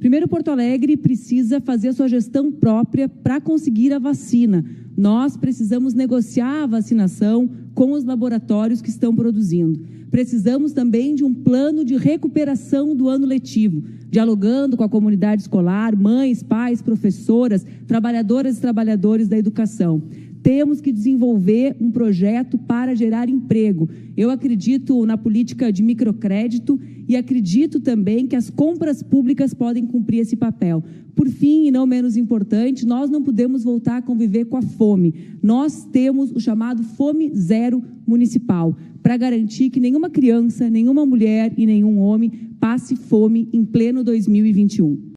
Primeiro, Porto Alegre precisa fazer a sua gestão própria para conseguir a vacina. Nós precisamos negociar a vacinação com os laboratórios que estão produzindo. Precisamos também de um plano de recuperação do ano letivo, dialogando com a comunidade escolar, mães, pais, professoras, trabalhadoras e trabalhadores da educação. Temos que desenvolver um projeto para gerar emprego. Eu acredito na política de microcrédito e acredito também que as compras públicas podem cumprir esse papel. Por fim, e não menos importante, nós não podemos voltar a conviver com a fome. Nós temos o chamado Fome Zero Municipal, para garantir que nenhuma criança, nenhuma mulher e nenhum homem passe fome em pleno 2021.